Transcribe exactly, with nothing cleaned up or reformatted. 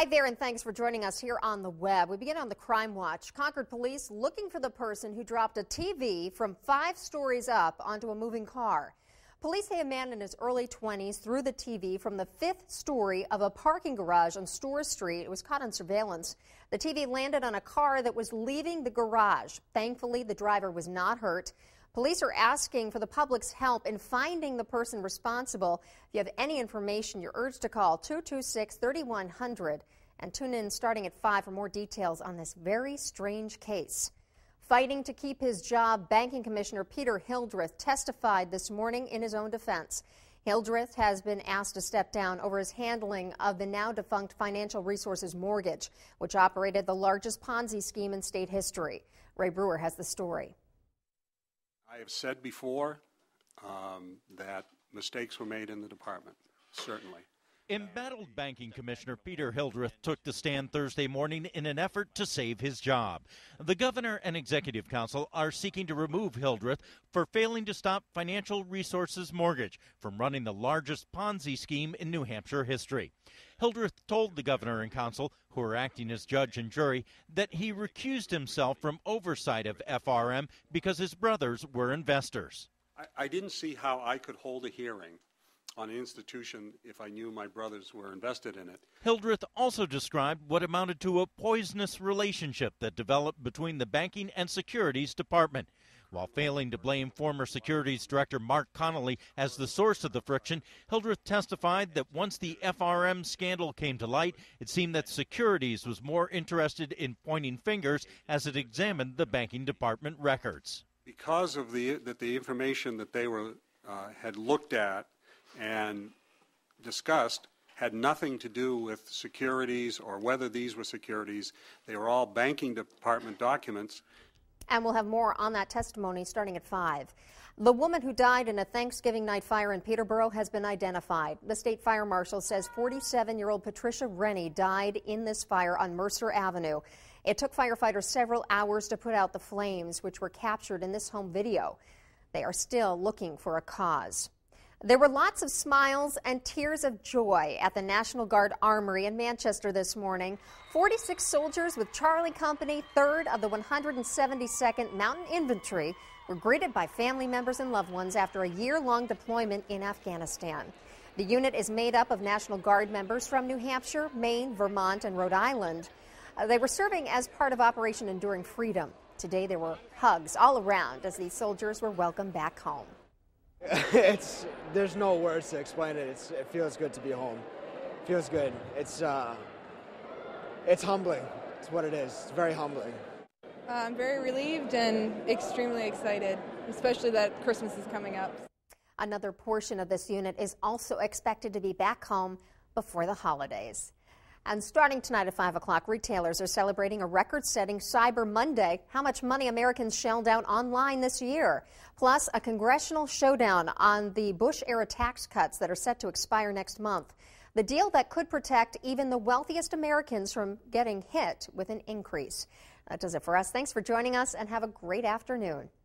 Hi there, and thanks for joining us here on the web. We begin on the Crime Watch. Concord police looking for the person who dropped a T V from five stories up onto a moving car. Police say a man in his early twenties threw the T V from the fifth story of a parking garage on Storrs Street. It was caught on surveillance. The T V landed on a car that was leaving the garage. Thankfully, the driver was not hurt. Police are asking for the public's help in finding the person responsible. If you have any information, you're urged to call two two six, three one zero zero and tune in starting at five for more details on this very strange case. Fighting to keep his job, Banking Commissioner Peter Hildreth testified this morning in his own defense. Hildreth has been asked to step down over his handling of the now-defunct Financial Resources Mortgage, which operated the largest Ponzi scheme in state history. Ray Brewer has the story. I have said before um, that mistakes were made in the department, certainly. Embattled Banking Commissioner Peter Hildreth took the stand Thursday morning in an effort to save his job. The governor and executive council are seeking to remove Hildreth for failing to stop Financial Resources Mortgage from running the largest Ponzi scheme in New Hampshire history. Hildreth told the governor and council, who are acting as judge and jury, that he recused himself from oversight of F R M because his brothers were investors. I, I didn't see how I could hold a hearing on an institution if I knew my brothers were invested in it. Hildreth also described what amounted to a poisonous relationship that developed between the Banking and Securities Department. While failing to blame former Securities Director Mark Connolly as the source of the friction, Hildreth testified that once the F R M scandal came to light, it seemed that Securities was more interested in pointing fingers as it examined the banking department records. Because of the that the information that they were uh, had looked at and discussed had nothing to do with securities or whether these were securities. They were all banking department documents. And we'll have more on that testimony starting at five. The woman who died in a Thanksgiving night fire in Peterborough has been identified. The state fire marshal says forty-seven-year-old Patricia Rennie died in this fire on Mercer Avenue. It took firefighters several hours to put out the flames, which were captured in this home video. They are still looking for a cause. There were lots of smiles and tears of joy at the National Guard Armory in Manchester this morning. forty-six soldiers with Charlie Company, third of the one hundred seventy-second Mountain Infantry, were greeted by family members and loved ones after a year-long deployment in Afghanistan. The unit is made up of National Guard members from New Hampshire, Maine, Vermont, and Rhode Island. Uh, they were serving as part of Operation Enduring Freedom. Today there were hugs all around as these soldiers were welcomed back home. It's there's no words to explain it. It's, it feels good to be home. It feels good. It's uh, it's humbling. It's what it is. It's very humbling. Uh, I'm very relieved and extremely excited, especially that Christmas is coming up. Another portion of this unit is also expected to be back home before the holidays. And starting tonight at five o'clock, retailers are celebrating a record-setting Cyber Monday. How much money Americans shelled out online this year. Plus, a congressional showdown on the Bush-era tax cuts that are set to expire next month. The deal that could protect even the wealthiest Americans from getting hit with an increase. That does it for us. Thanks for joining us and have a great afternoon.